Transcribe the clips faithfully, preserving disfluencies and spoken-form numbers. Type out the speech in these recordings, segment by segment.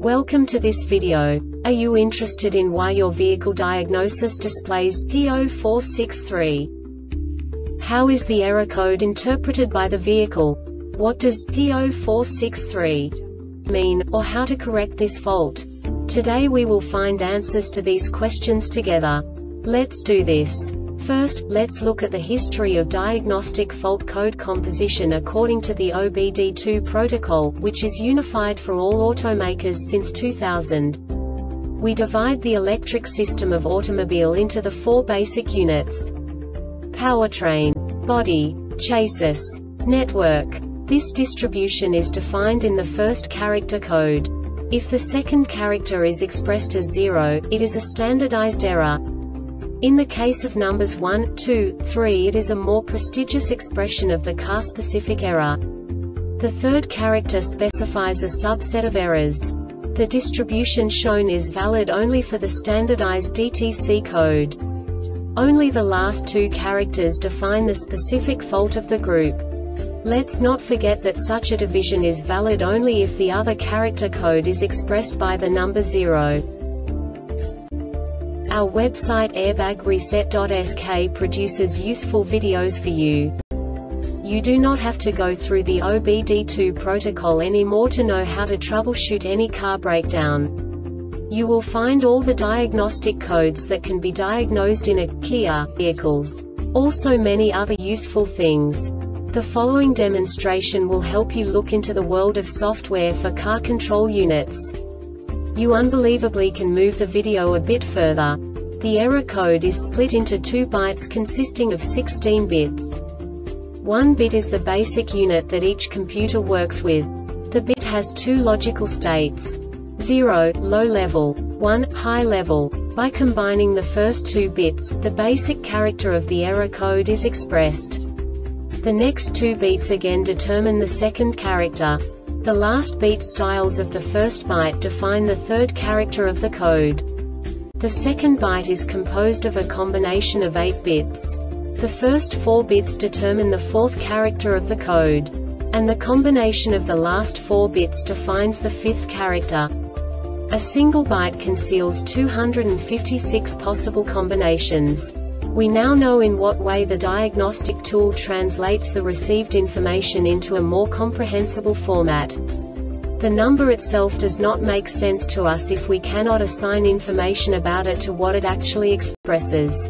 Welcome to this video. Are you interested in why your vehicle diagnosis displays P zero four six three? How is the error code interpreted by the vehicle? What does P zero four six three mean, or how to correct this fault? Today we will find answers to these questions together. Let's do this. First, let's look at the history of diagnostic fault code composition according to the O B D two protocol, which is unified for all automakers since two thousand. We divide the electric system of automobile into the four basic units: powertrain, body, chassis, network. This distribution is defined in the first character code. If the second character is expressed as zero, it is a standardized error. In the case of numbers one, two, three, it is a more prestigious expression of the car-specific error. The third character specifies a subset of errors. The distribution shown is valid only for the standardized D T C code. Only the last two characters define the specific fault of the group. Let's not forget that such a division is valid only if the other character code is expressed by the number zero. Our website airbag reset dot S K produces useful videos for you. You do not have to go through the O B D two protocol anymore to know how to troubleshoot any car breakdown. You will find all the diagnostic codes that can be diagnosed in a Kia vehicles. Also many other useful things. The following demonstration will help you look into the world of software for car control units. You unbelievably can move the video a bit further. The error code is split into two bytes consisting of sixteen bits. One bit is the basic unit that each computer works with. The bit has two logical states: zero, low level, one, high level. By combining the first two bits, the basic character of the error code is expressed. The next two beats again determine the second character. The last beat styles of the first byte define the third character of the code. The second byte is composed of a combination of eight bits. The first four bits determine the fourth character of the code. And the combination of the last four bits defines the fifth character. A single byte conceals two hundred fifty-six possible combinations. We now know in what way the diagnostic tool translates the received information into a more comprehensible format. The number itself does not make sense to us if we cannot assign information about it to what it actually expresses.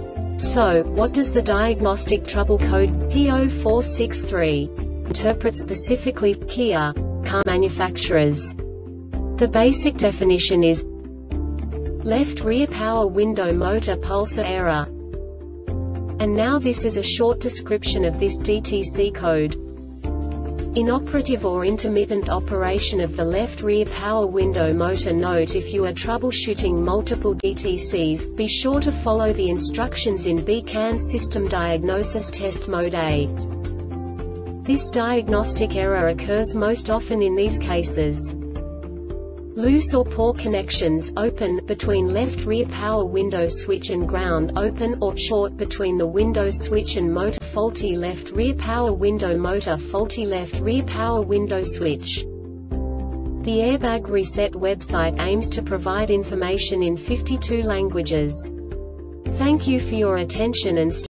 So, what does the diagnostic trouble code P zero four six three interpret specifically for Kia car manufacturers? The basic definition is left rear power window motor pulsar error. And now this is a short description of this D T C code. Inoperative or intermittent operation of the left rear power window motor. Note: if you are troubleshooting multiple D T Cs, be sure to follow the instructions in B CAN System Diagnosis Test Mode A. This diagnostic error occurs most often in these cases: loose or poor connections, open, between left rear power window switch and ground, open, or short, between the window switch and motor, faulty left rear power window motor, faulty left rear power window switch. The Airbag Reset website aims to provide information in fifty-two languages. Thank you for your attention and